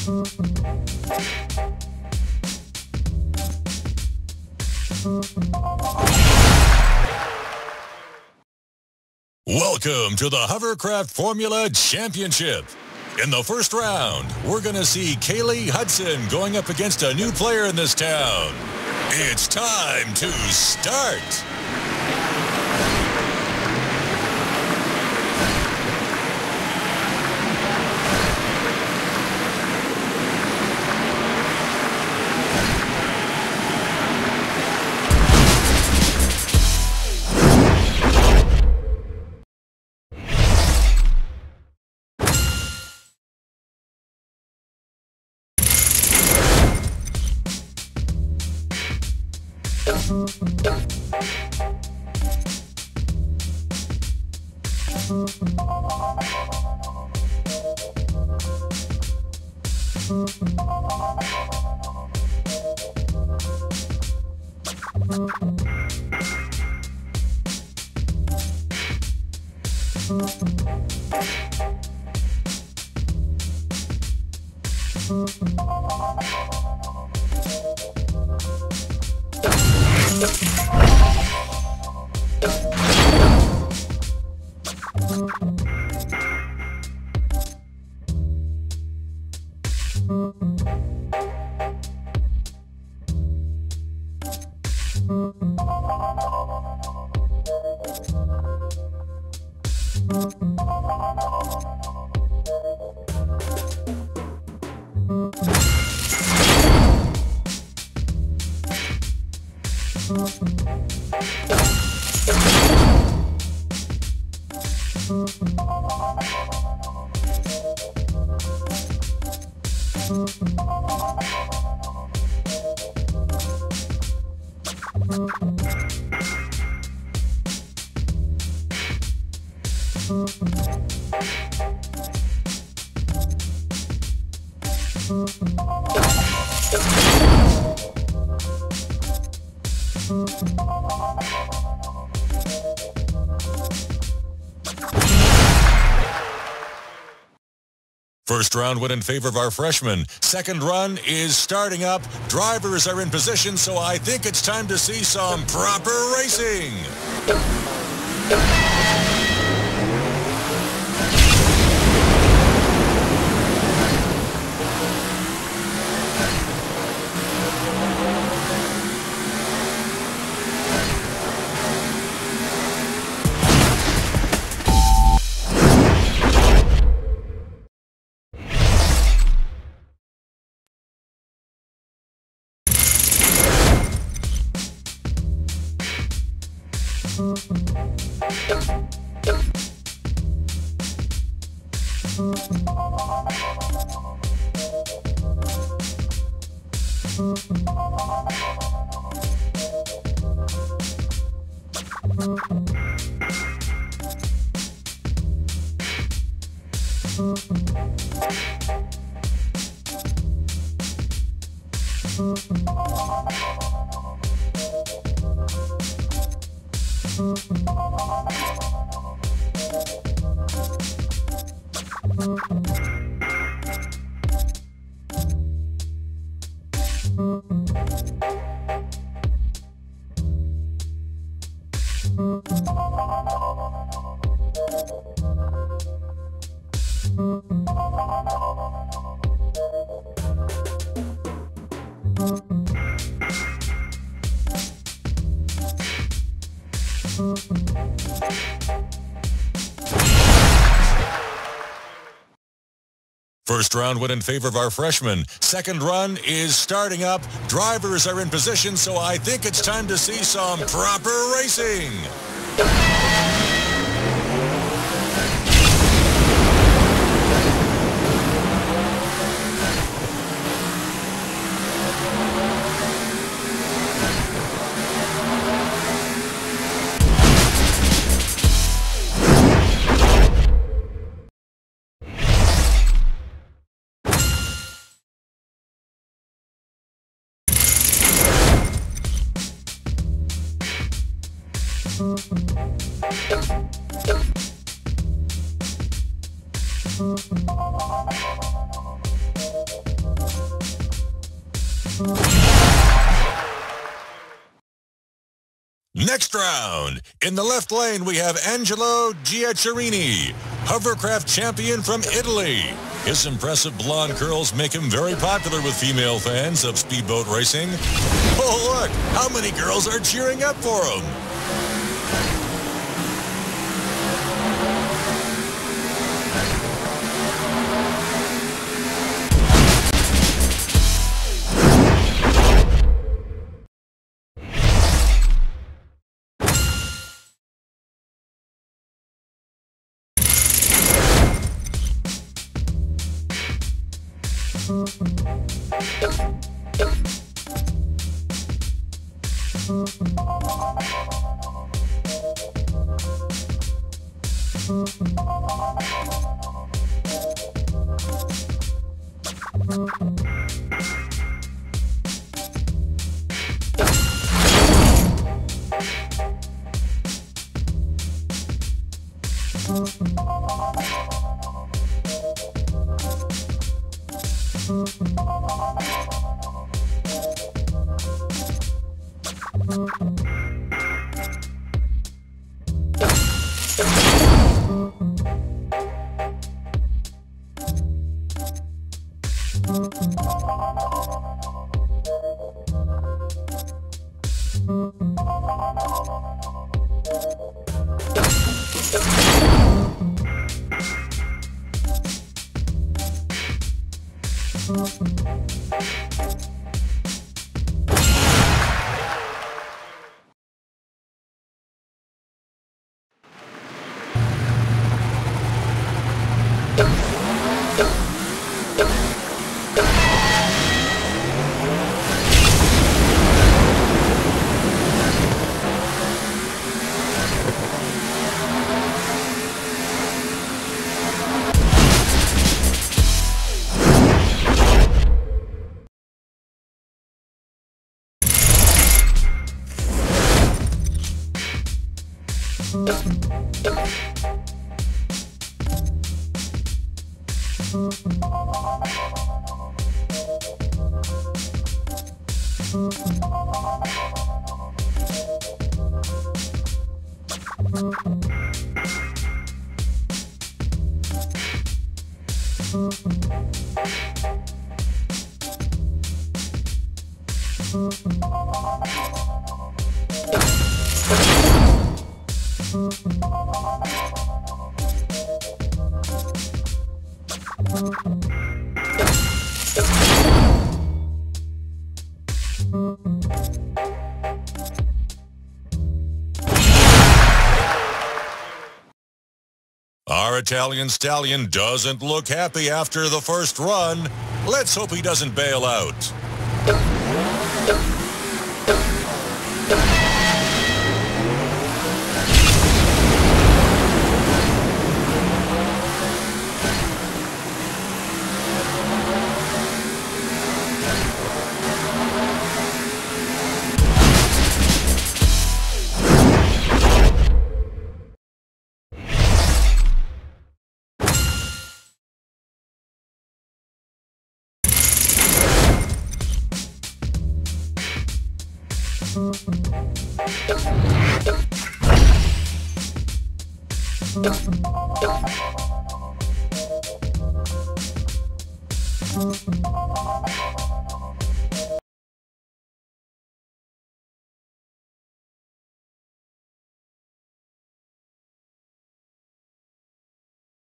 Welcome to the Hovercraft Formula Championship. In the first round, we're going to see Kaylee Hudson going up against a new player in this town. It's time to start. First round went in favor of our freshman. Second run is starting up. Drivers are in position, so I think it's time to see some proper racing. First round went in favor of our freshman. Second run is starting up. Drivers are in position, so I think it's time to see some proper racing. Next round, in the left lane we have Angelo Giaccherini, hovercraft champion from Italy. His impressive blonde curls make him very popular with female fans of speedboat racing. Oh look, how many girls are cheering up for him? Our Italian stallion doesn't look happy after the first run. Let's hope he doesn't bail out.